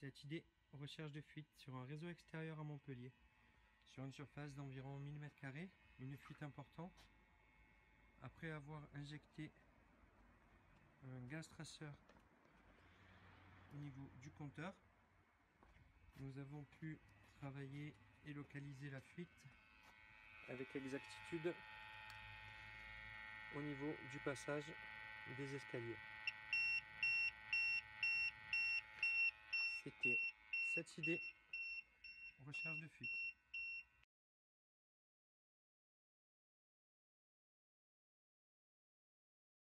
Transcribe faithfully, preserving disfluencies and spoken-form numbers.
Cette idée, recherche de fuite sur un réseau extérieur à Montpellier. Sur une surface d'environ mille mètres carrés, une fuite importante. Après avoir injecté un gaz traceur au niveau du compteur, nous avons pu travailler et localiser la fuite avec exactitude au niveau du passage des escaliers. C'était cette idée, recherche de fuite.